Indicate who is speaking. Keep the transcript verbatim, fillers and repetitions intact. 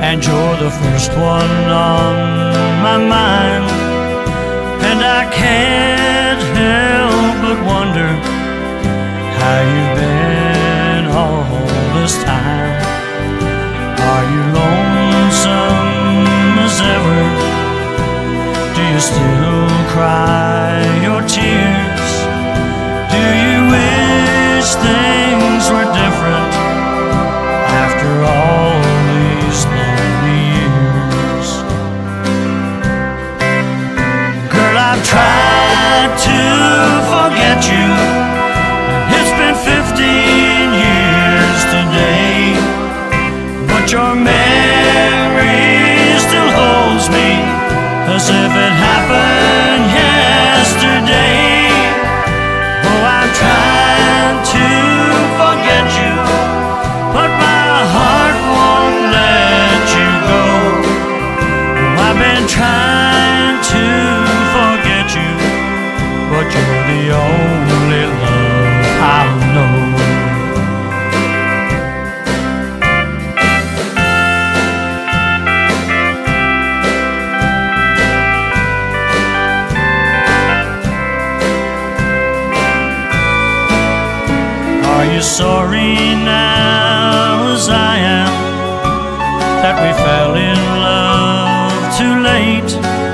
Speaker 1: and you're the first one on my mind. And I can't help but wonder how you've been all this time. Are you lonesome as ever? Do you still cry your tears? Do you wish things were different after all these lonely years? Girl, I've tried to forget you. It's been fifteen years today, but your memory still holds me as if it happened yesterday. Oh, I'm trying to forget you, but my heart won't let you go. Oh, I've been trying to forget you, but you're the only love I know. Are you sorry now, as I am, that we fell in love too late?